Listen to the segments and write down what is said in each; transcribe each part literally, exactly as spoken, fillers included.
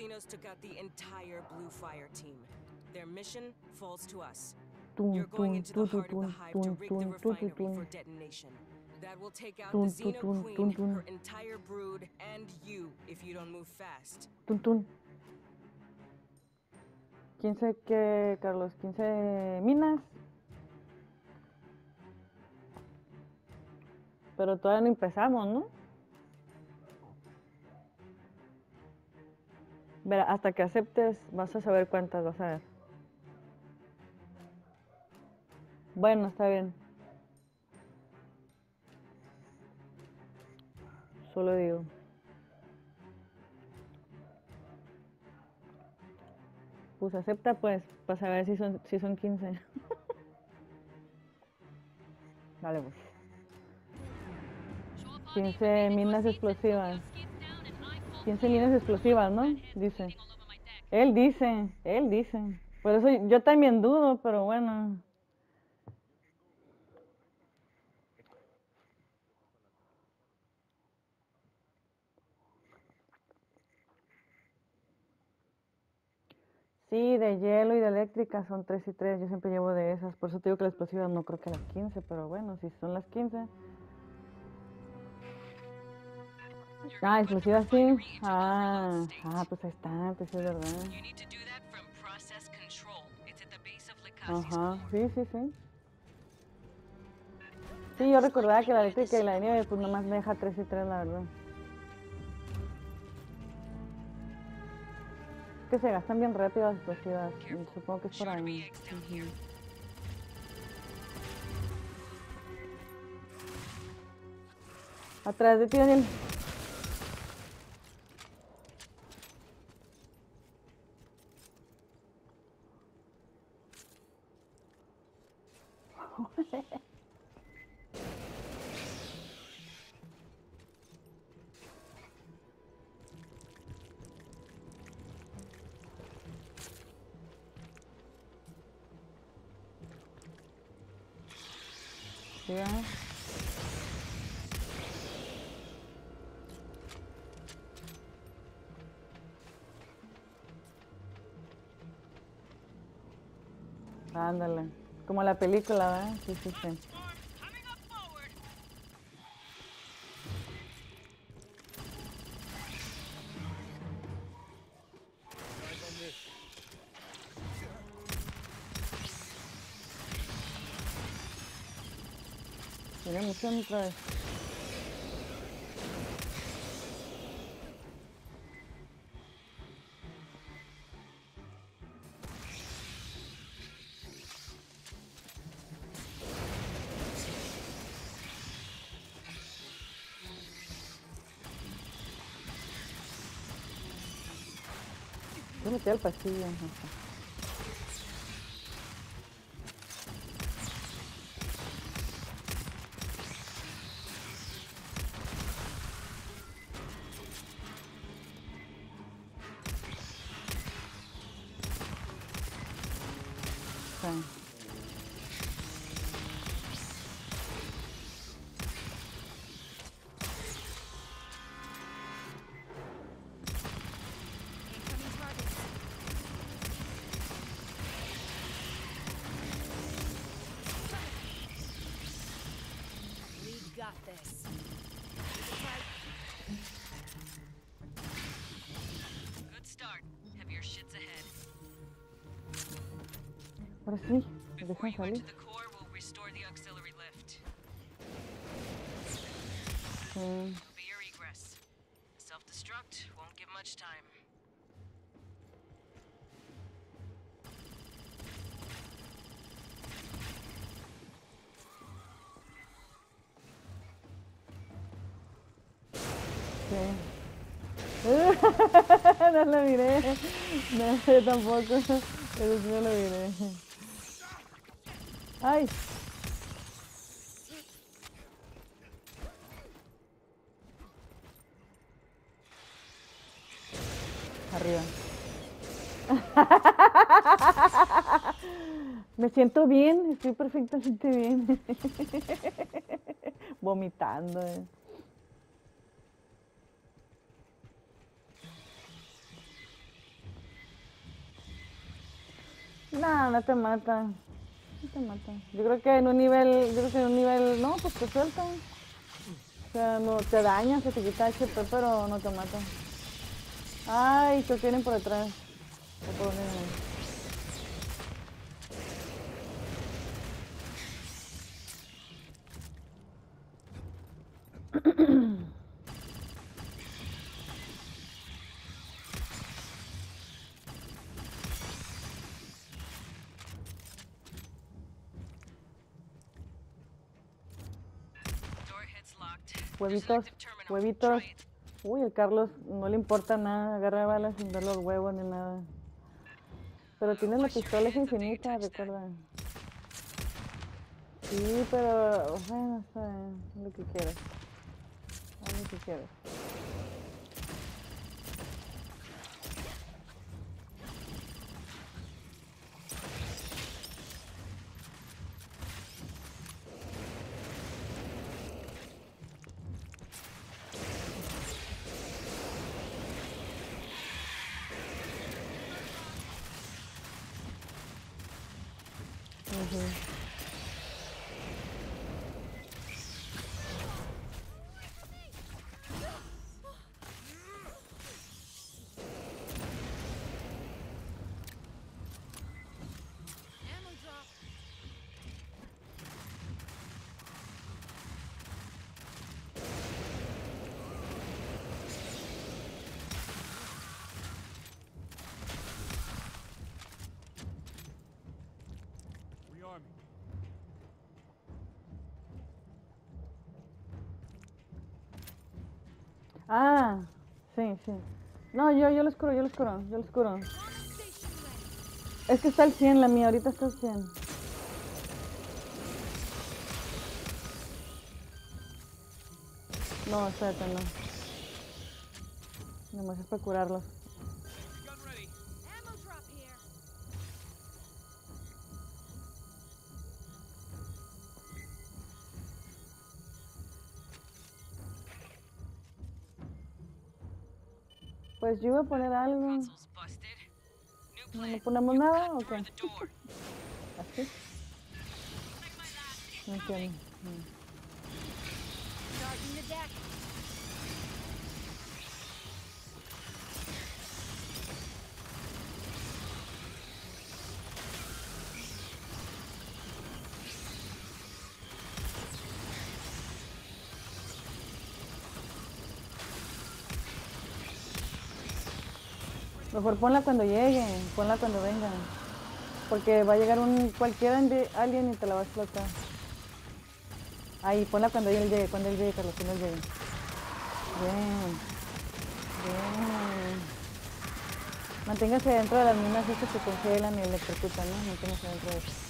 Xenos took out the entire Blue Fire team. Their mission falls to us. Tum, You're going tum, into the tu, tu, heart of the tum, hive to tum, rig the tum, tu, tu, refinery tum. for detonation. That will take out Tum, the tu, Xeno tum, Queen, tum, tum. her entire brood, and you if you don't move fast. Tun, tun. quince que, Carlos, quince minas. Pero todavía no empezamos, ¿no? Verá, hasta que aceptes vas a saber cuántas vas a ver. Bueno, está bien. Solo digo. Pues acepta pues, para saber si son, si son quince. Vale, pues. quince minas explosivas. quince minas explosivas, ¿no? Dice. Él dice, él dice. Por eso yo también dudo, pero bueno. Sí, de hielo y de eléctrica son tres y tres. Yo siempre llevo de esas. Por eso te digo que las explosivas no creo que las quince, pero bueno, si son las quince. Ah, explosivas sí. Ah, ah, pues ahí está, pues es verdad. Ajá, sí, sí, sí. Sí, yo recordaba que la eléctrica y la de nieve, pues nomás me deja tres y tres, la verdad. Que se gastan bien rápido las explosivas. Supongo que es por ahí. Uh-huh. Atrás de ti, Daniel. Sí, ¿eh? Ándale. Como la película, ¿verdad? Sí, sí, sí. Tiene mucho otra vez. Yo metí al pasillo. Sí. Ahora sí, me dejan salir. Sí. No lo miré. No, yo tampoco. Pero sí no lo miré. ¡Ay! Arriba. Me siento bien, estoy perfectamente bien. Vomitando. Eh. No, no te mata. No te mata. Yo creo que en un nivel, yo creo que en un nivel, no, pues te suelta. O sea, no te daña, se te quita H P, pero no te mata. Ay, que vienen por detrás. O por donde vienen. Huevitos, huevitos. Uy, el Carlos no le importa nada, agarra balas sin ver los huevos ni nada. Pero tiene la pistola es infinita, recuerda. Sí, pero bueno, está bien, haz lo que quieras. Haz lo que quieras. Ujú. Ah, sí, sí. No, yo, yo lo curo, yo lo curo, yo lo curo. Es que está al cien la mía, ahorita está al cien. No, espérate, no. Nomás es para curarlos. Pues yo iba a poner algo. ¿No, no ponemos nada o qué? ¿Así? No entiendo. No. Mejor ponla cuando llegue, ponla cuando venga. Porque va a llegar un cualquier alien y te la va a explotar. Ahí, ponla cuando él llegue, cuando él llegue, Carlos, cuando él llegue. Bien. Bien. Manténgase dentro de las minas estas que congelan y electrocutan, ¿no? Manténgase dentro de eso.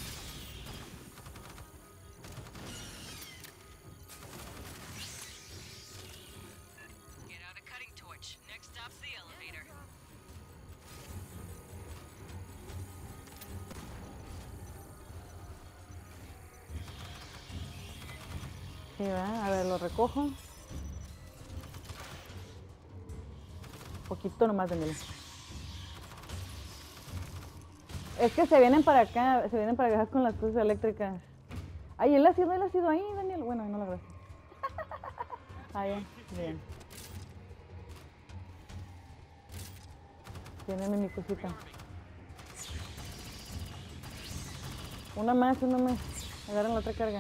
Sí, ¿verdad? A ver, lo recojo. Un poquito nomás de mí. Es que se vienen para acá, se vienen para acá con las cosas eléctricas. Ay, él ha sido, él ha sido ahí, Daniel. Bueno, no lo gracias. Ah, ya, bien. Tiene mi cosita. Una más, una más. Agarran la otra carga.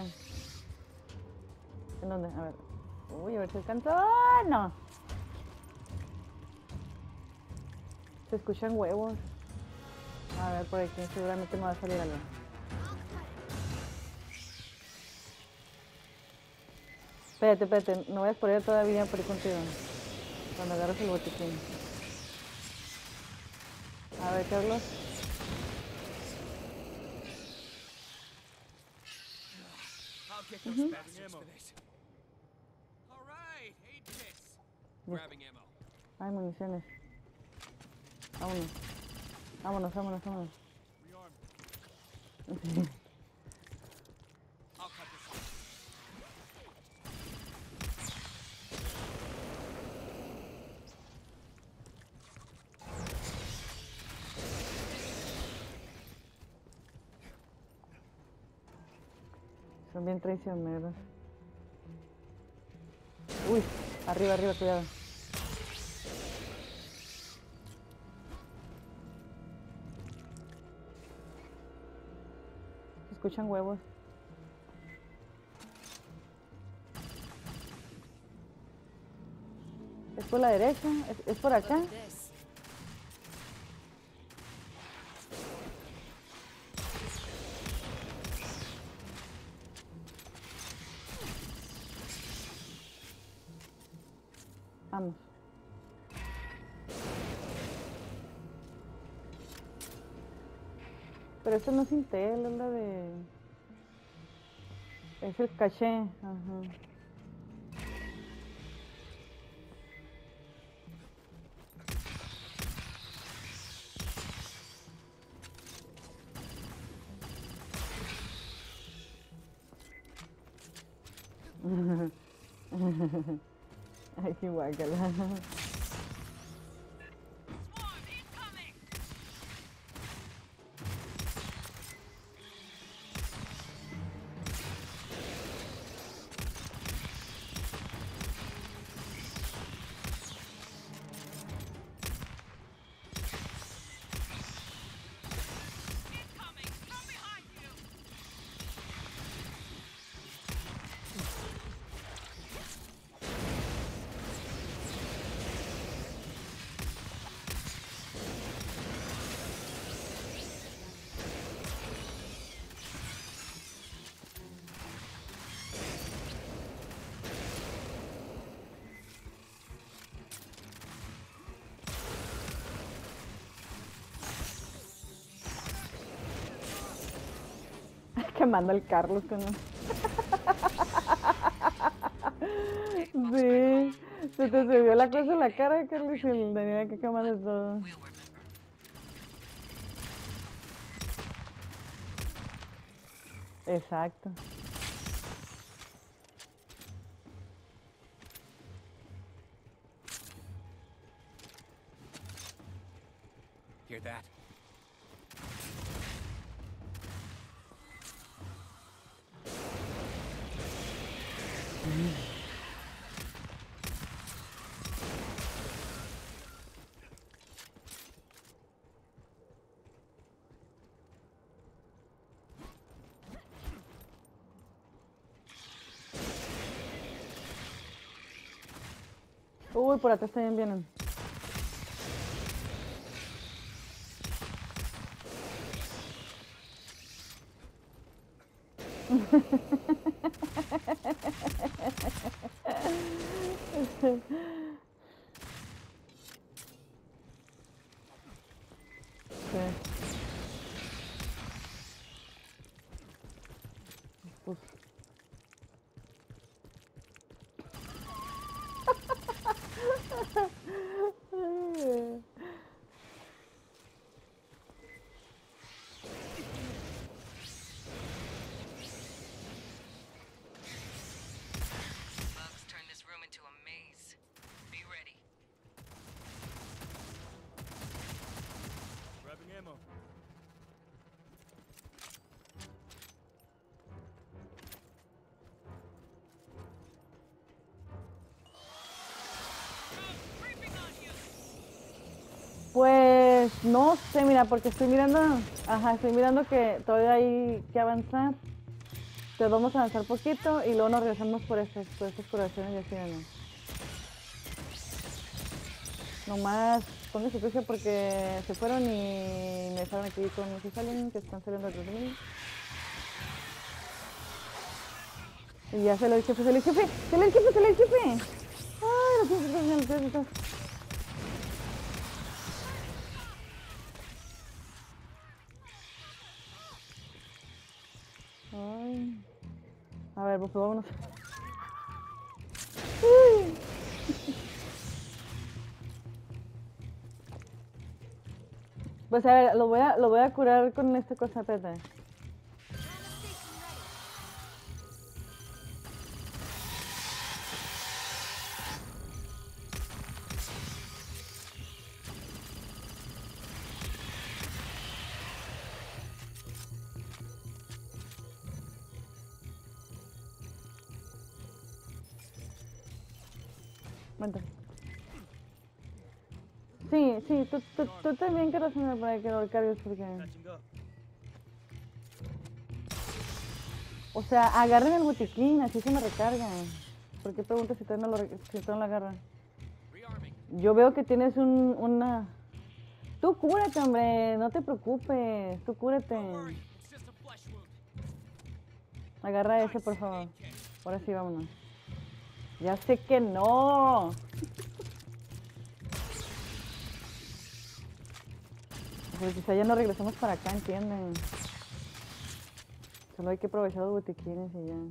¿En dónde? A ver. Uy, a ver si alcanzó. ¡Ah, no! Se escuchan huevos. A ver, por aquí seguramente me va a salir algo. Espérate, espérate. No vayas por allá todavía por ir contigo. Cuando agarres el botiquín. A ver, Carlos. Uh-huh. Hay municiones. Vámonos. Vámonos, vámonos, vámonos. Son bien traicioneros. Uy, arriba, arriba, cuidado. Se escuchan huevos. ¿Es por la derecha? ¿Es, es por acá? Vamos. Pero esto no es Intel, es la de... Es el caché. Ajá. Ay, qué guácala. Quemando al Carlos con un... Sí, se te subió la cosa en la cara de Carlos y el tenía que quemar de todo. Exacto. Hear that? Uy, por atrás también vienen. Sí. Pues. Pues no sé, mira, porque estoy mirando, ajá, estoy mirando que todavía hay que avanzar. Entonces vamos a avanzar poquito y luego nos regresamos por estas, por estas curaciones y así, ¿no? Nomás póngase prisa porque se fueron y me dejaron aquí con los que salen, que están saliendo atrás de mí. Y ya se lo el jefe, se lo el jefe, se lo el jefe, se lo el jefe. Ay, lo siento, lo siento, lo siento. Ay. A ver, pues vámonos. Uy. Pues a ver, lo voy a, lo voy a curar con esta cosa, Pepe. Vente. Sí, sí, tú, tú, tú también quieres hacerme para que lo cargues porque... O sea, agarren el botiquín, así se me recargan. ¿Por qué preguntas si todavía no lo, re- si todavía no lo agarran? Yo veo que tienes un, una... Tú cúrate, hombre, no te preocupes, tú cúrate. Agarra ese, por favor. Ahora sí, vámonos. Ya sé que no. Pero quizá ya no regresamos para acá, ¿entienden? Solo hay que aprovechar los botiquines y ya.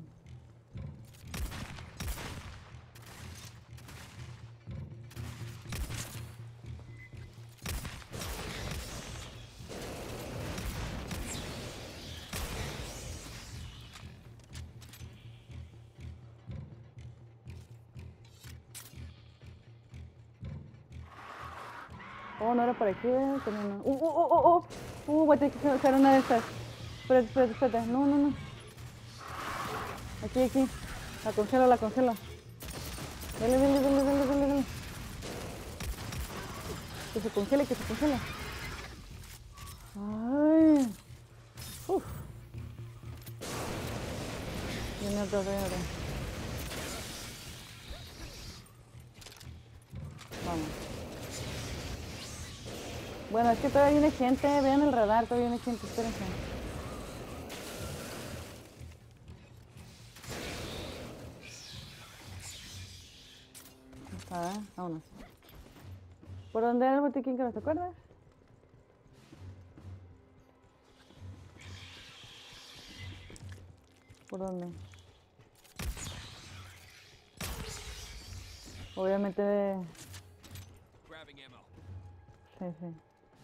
Oh, no era por aquí, ¿eh? Tenía una... Uh, uh, uh, uh, uh. Uh, voy a tener que usar una de estas. Espérate, espérate, espérate. No, no, no. Aquí, aquí. La congelo, la congelo. Dale, dale, dale, dale, dale, dale. Que se congele, que se congele. Ay. Uf. Viene otro, viene otro. Vamos. Bueno, es que todavía viene gente. Vean el radar, todavía viene gente. Espérense. A ver, vámonos. ¿Por dónde era el botiquín que no te acuerdas? ¿Por dónde? Obviamente de... Grabbing ammo. Sí, sí.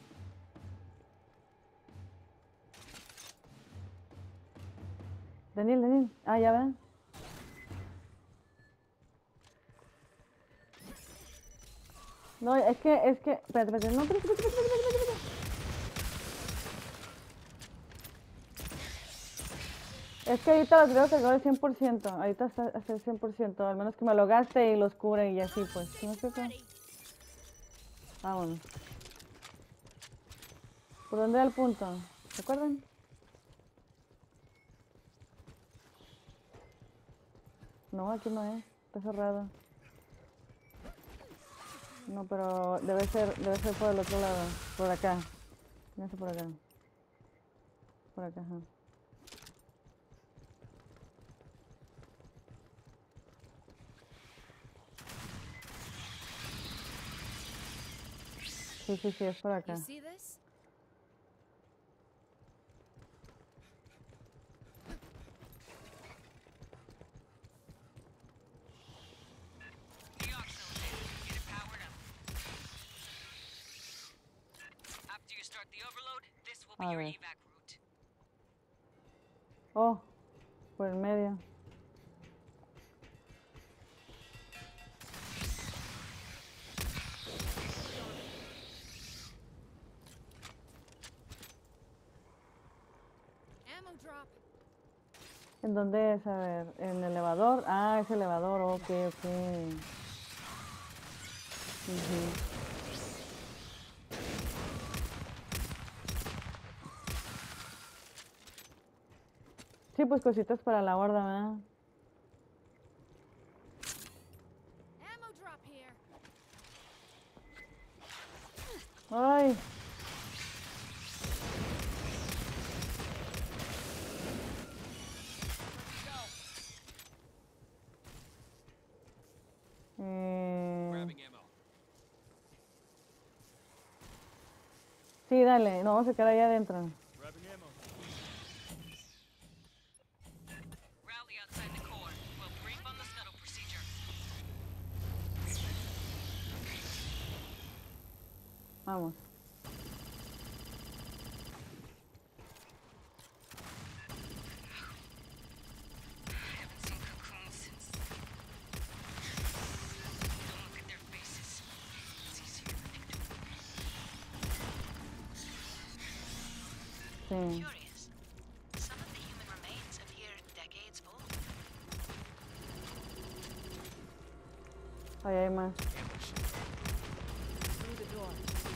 Daniel, Daniel. Ah, ya ven. No, es que, es que... Espérate, espérate. No, espérate, espérate, espérate, espérate, espérate. Es que ahorita los creo que cargado al cien por ciento. Ahorita está hasta el cien por ciento. Al menos que me lo gaste y los cubre y así, pues. ¿Sí me explico? Vámonos. ¿Por dónde era el punto? ¿Se acuerdan? No, aquí no es. Está cerrado. No, pero debe ser, debe ser por el otro lado. Por acá. No sé por acá. Por acá, ajá. Sí, sí, sí, es por acá. You see this? Get it powered up. After you start the overload, this will be A your ver. evac route. Oh, por el medio. Ammo drop. ¿En dónde es? A ver, ¿en el elevador? Ah, es elevador, ok, ok. Ujú. Sí, pues cositas para la horda, ¿verdad? Ammo drop here. Ay. Eh, Grabbing ammo. sí, dale, no vamos a quedar ahí adentro. Grabbing ammo. Rally outside the core. We'll brief on the scuttle procedure. Vamos. Haven't seen cocoons since. Don't look at their faces. It's easier to pick them. Sí. Curious. Some of the human remains appear decades old. Ahí hay más. Through the door.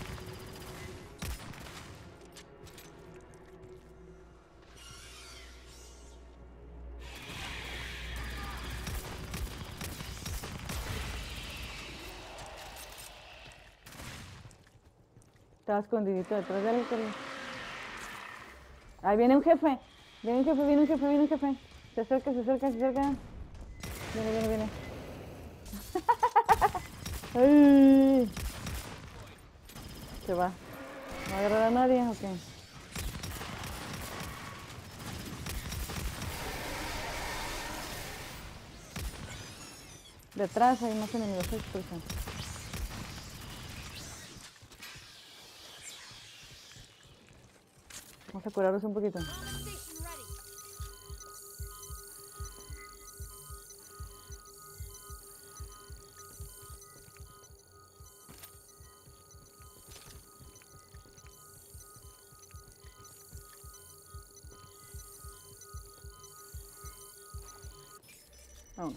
Estaba escondidito detrás de él. Ahí viene un jefe. Viene un jefe, viene un jefe, viene un jefe. Se acerca, se acerca, se acerca. Viene, viene, viene. Ay. Se va. ¿No va a agarrar a nadie o qué? Detrás hay más enemigos. Expulsan. Vamos a curarlos un poquito. Bomb station ready. Vamos.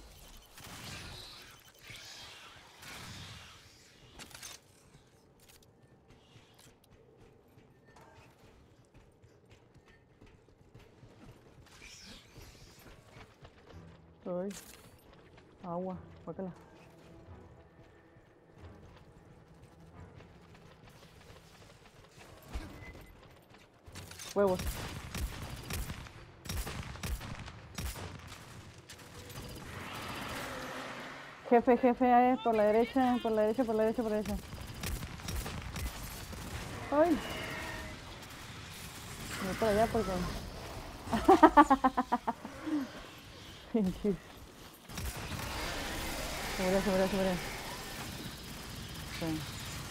Ay, agua, guácala. Huevos. Jefe, jefe, eh, por la derecha, por la derecha, por la derecha, por la derecha. Ay. Voy para allá porque... Pinches. Se murió, se murió, se murió. Sí.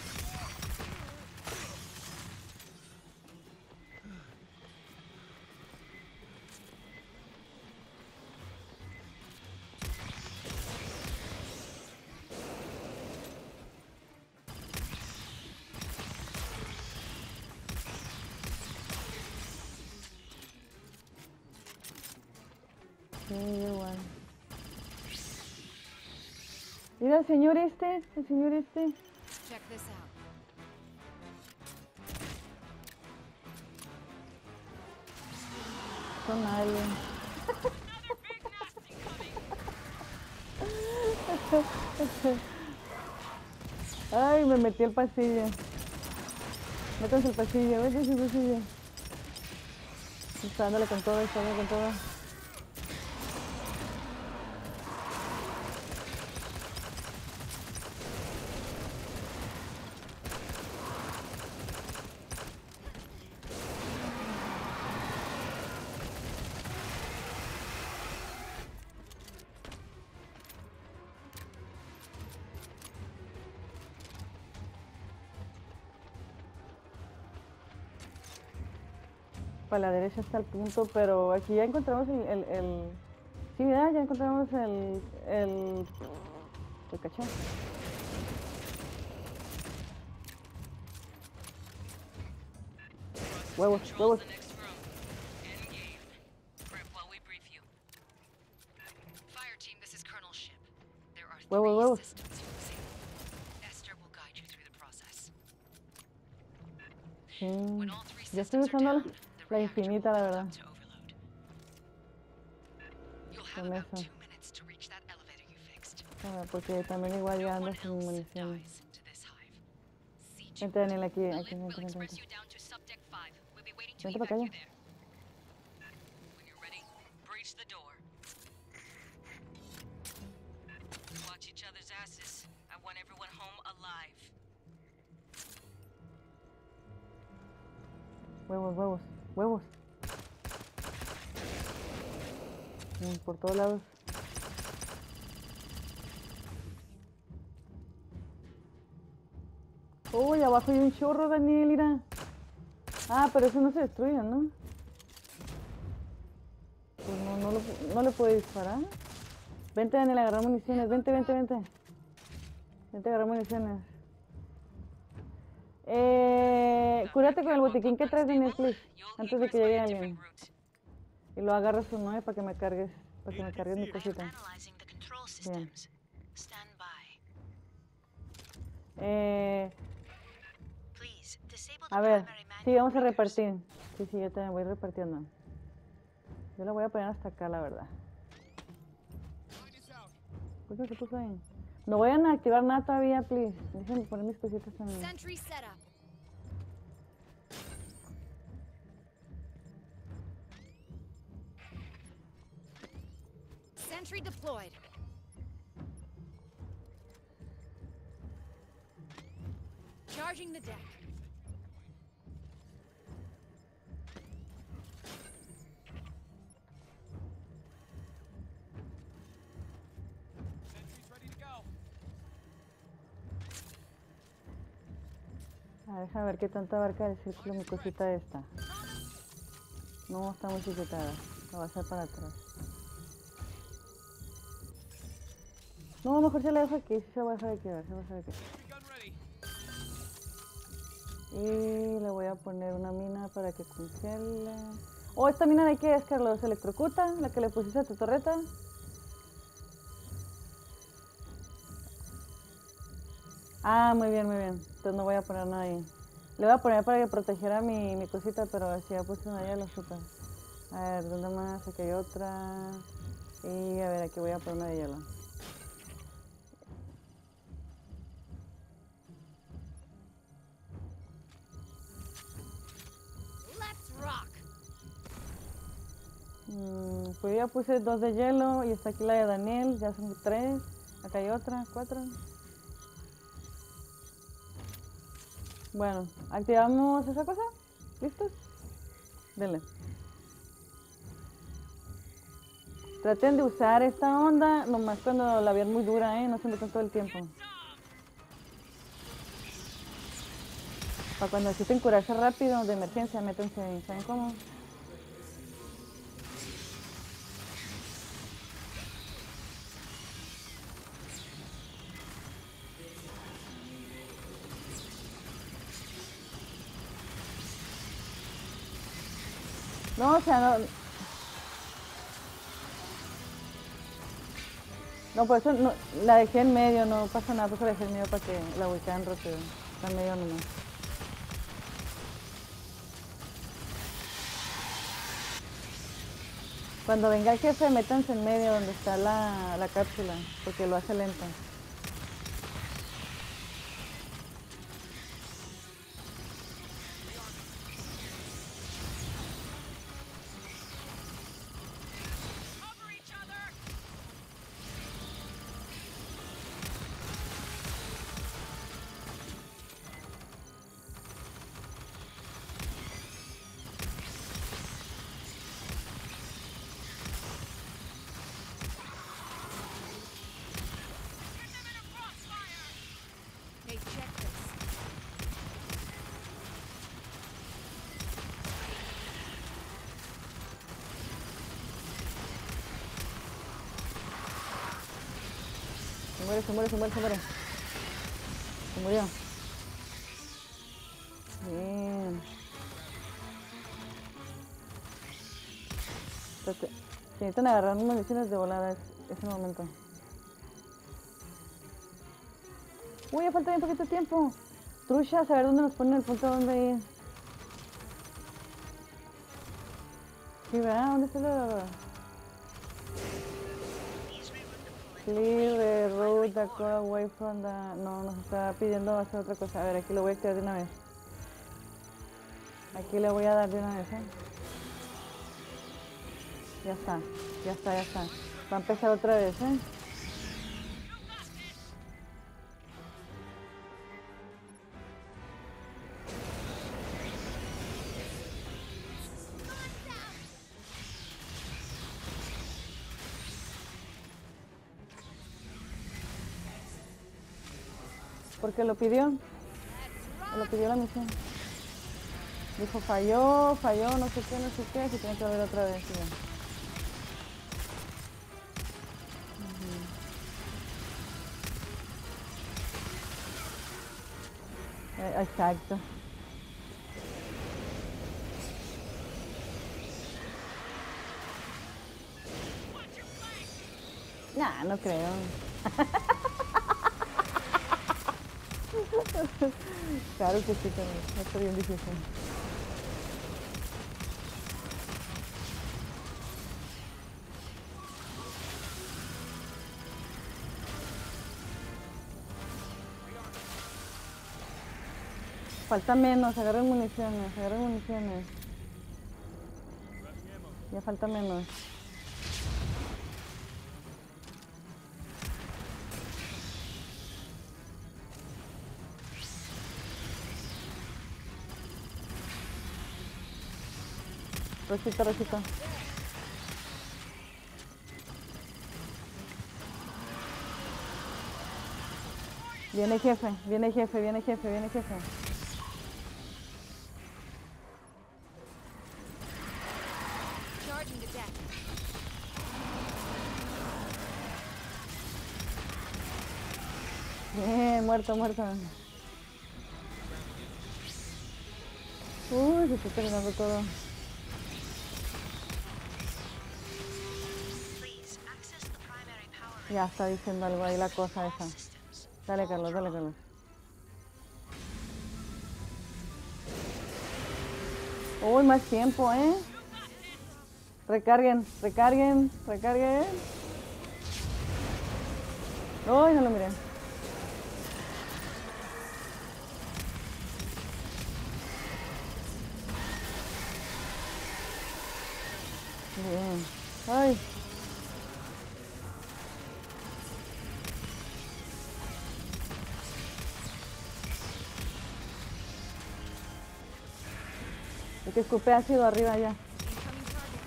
Sí, igual. Mira, el señor este, el señor este. Check this out. Son aliens. Ay, me metí al pasillo. Métanse al pasillo, métanse al pasillo. Está dándole con todo, está dándole con todo. Para la derecha está el punto, pero aquí ya encontramos el... el, el... Sí, mira, ya encontramos el... el... el cachón. Huevos, huevos. The next room. In game. Prep while we brief you. Fire team, this is Colonel Ship. There are three Huevos, huevos. systems using. Esther will guide you through the process. Sí. When all three Ya estoy systems are usando down, la, the la reactor infinita, will la build verdad. up to overload. You'll have Con about eso. two minutes to reach that elevator you fixed. Ah, porque también igual ya No ando one sin else municiones. dies to this hive. See to Vente, it. Daniel, aquí, The aquí, lift vente, will vente, express vente. you down to subdeck five. We'll be waiting to Vente para evac acá you ya. there. When you're ready, breach the door. Watch each other's asses. I want everyone home alive. Huevos, huevos, huevos. Mm, por todos lados. Uy, abajo hay un chorro, Daniel, mira. Ah, pero eso no se destruye, ¿no? Pues no, no, lo, no le puedo disparar. Vente, Daniel, a agarrar municiones. Vente, vente, vente. Vente a agarrar municiones. Eh, cúrate con el botiquín que traes, Daniel, please. Antes de que llegue alguien. Y lo agarras o no, para que me cargues. Para que me cargues mi cosita. Analyzing the control systems. Stand by. Eh, Please, disable the a ver, primary sí, manual vamos a breakers. repartir. Sí, sí, yo también voy repartiendo. Yo la voy a poner hasta acá, la verdad. Line is out. ¿Por qué se puso ahí? No voy a activar nada todavía, please. Déjenme poner mis cositas también. Sentry set up. Sentry deployed. Charging the deck. Sentry's ready to go. A ver, déjame ver qué tanta abarca el círculo mi cosita esta. No, está muy chiquitada. La voy a hacer para atrás. No, mejor se la dejo aquí. Sí, se la voy a dejar aquí. A ver, se la voy a dejar aquí. Heavy gun ready. Y le voy a poner una mina para que congele. Oh, ¿esta mina de qué es, Carlos? ¿Electrocuta? ¿La que le pusiste a tu torreta? Ah, muy bien, muy bien. Entonces no voy a poner nada ahí. Le voy a poner para que protegiera mi, mi cosita, pero si ya puse una ya lo super. A ver, ¿dónde más? Aquí hay otra. Y a ver, aquí voy a poner una de hielo. Let's rock. Mm, pues ya puse dos de hielo y está aquí la de Daniel, ya son tres. Acá hay otra, cuatro. Bueno, activamos esa cosa. ¿Listos? Denle. Traten de usar esta onda nomás cuando la vean muy dura, ¿eh? No se metan todo el tiempo. Para cuando necesiten curarse rápido, de emergencia, métanse ahí. ¿Saben cómo? No, o sea, no... No, por eso no, la dejé en medio, no pasa nada, por eso la dejé en medio para que la ubicaran rápido. Está en medio nomás. Cuando venga el jefe, métanse en medio donde está la, la cápsula, porque lo hace lento. Cover each other. Hey, check this. Se muere, se muere, se muere, se muere. Se murió. Bien. Espérate. Si necesitan agarrar municiones de volada, es, es el momento. Uy, ya falta bien poquito tiempo. Trucha, a saber dónde nos ponen el punto donde ir. Sí, ¿verdad? ¿Dónde está la...? Clear the road that go away from the... No, nos está pidiendo hacer otra cosa. A ver, aquí lo voy a activar de una vez. Aquí le voy a dar de una vez, ¿eh? Ya está, ya está, ya está. Va a empezar otra vez, ¿eh? Porque lo pidió, lo pidió la misión. Dijo falló, falló, no sé qué, no sé qué, se tiene que volver otra vez. Ya. Ujú. Eh, exacto. Nah, no creo. Claro que sí, también. Está bien difícil. Falta menos, agarren municiones, agarren municiones. Ya falta menos. Rosita, Rosita. Viene jefe, viene jefe, viene jefe, viene jefe. Charging the deck. Bien, muerto, muerto. Uy, se está terminando todo. Please access the primary power Ya está diciendo algo ahí la cosa esa. systems. Dale, Carlos, dale, Carlos. Uy, más tiempo, ¿eh? Recarguen, recarguen, recarguen. Uy, no lo miré. Bien. Ay. El que escupe ácido arriba ya. Incoming target.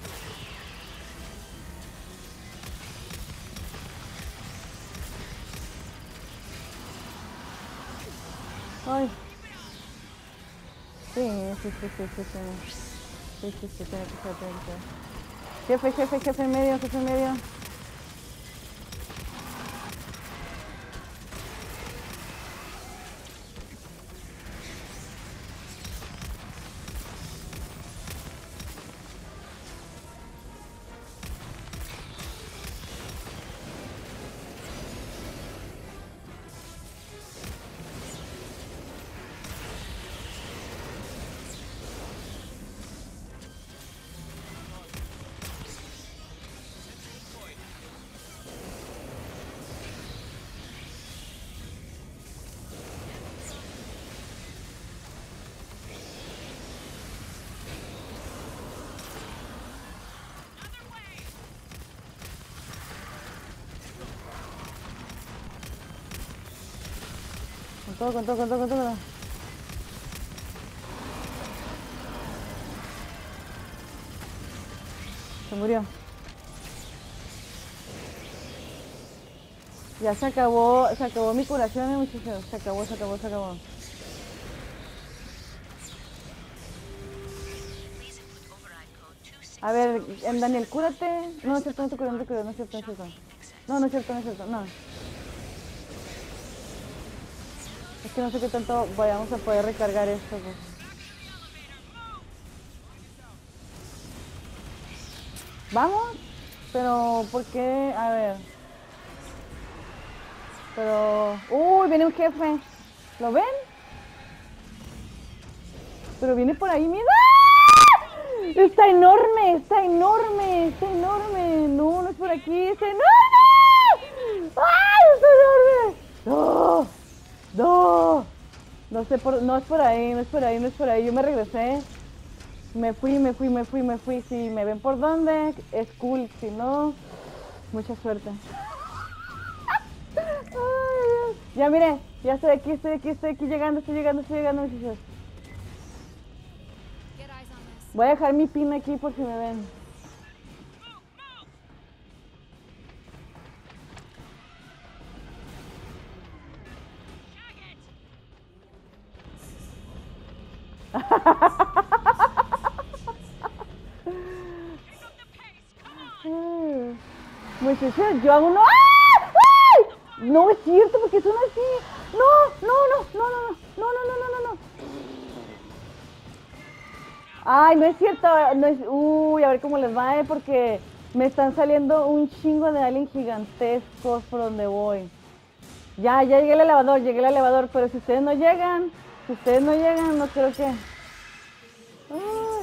Ay. Sí, sí, sí, sí, sí, sí. Sí, sí, sí, tiene que ser, tiene que ser. Jefe, jefe, jefe en medio, jefe en medio. Con todo, con todo, con todo, con todo. Se murió. Ya se acabó, se acabó mi curación, muchachos. Se acabó, se acabó, se acabó. Please input override code two six A ver, em, Daniel, cúrate. No, no es cierto, no te curo, no te curo, no es cierto, no es cierto. No, no es cierto, no es cierto, no. Es que no sé qué tanto vayamos a poder recargar esto, pues. Vamos, pero ¿por qué? A ver. Pero... ¡Uy! Viene un jefe. ¿Lo ven? Pero viene por ahí, mira. Está enorme, está enorme, está enorme. No, no es por aquí, está enorme. ¡Ay, está enorme! No, no. No sé por, no es por ahí, no es por ahí, no es por ahí. Yo me regresé. Me fui, me fui, me fui, me fui. Si me ven por dónde, es cool. Si no, mucha suerte. Ay, ya mire, ya estoy aquí, estoy aquí, estoy aquí llegando, estoy llegando, estoy llegando, muchachos. Get eyes on this. Voy a dejar mi pin aquí por si me ven. Ay, muchachos, yo hago no. ¡Ah! ¡Ay! No es cierto, porque son así. No, no, no, no, no, no, no, no, no, no, no. Ay, no es cierto, no es. Uy, a ver cómo les va, eh, porque me están saliendo un chingo de aliens gigantescos por donde voy. Ya, ya llegué al elevador, llegué al elevador, pero si ustedes no llegan, si ustedes no llegan, no creo que... Ah.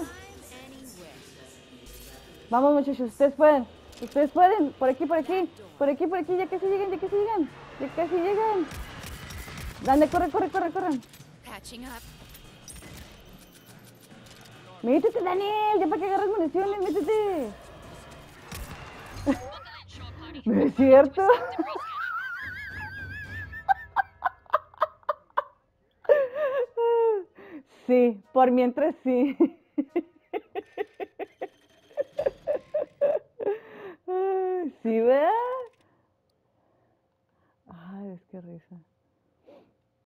Vamos muchachos, ustedes pueden, ustedes pueden, por aquí, por aquí, por aquí, por aquí, ya casi llegan, ya casi llegan, ya casi llegan. Dale, corre, corre, corre, corre. Patching up. Métete, Daniel, ya para que agarres municiones, métete. No es cierto. Sí, por mientras sí. Ay, sí, ¿verdad? Ay, es que risa.